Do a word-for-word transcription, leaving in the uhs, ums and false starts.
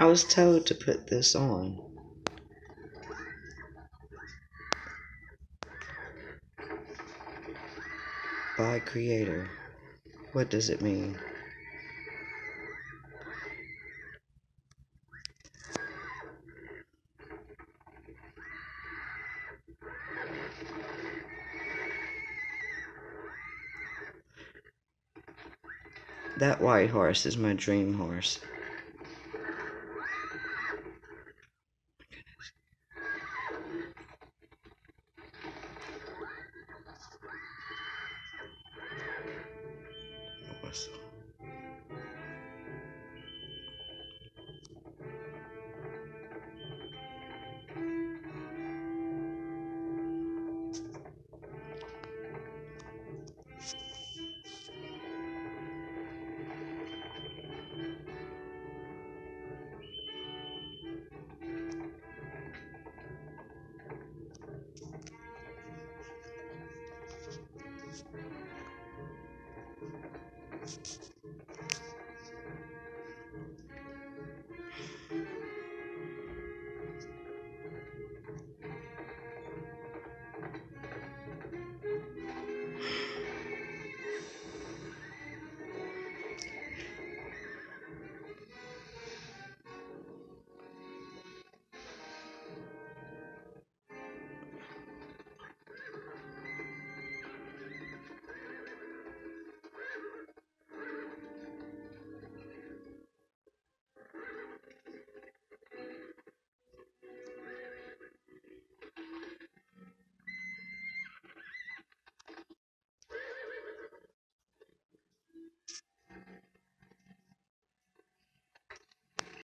I was told to put this on. By creator. What does it mean? That white horse is my dream horse. Whistle.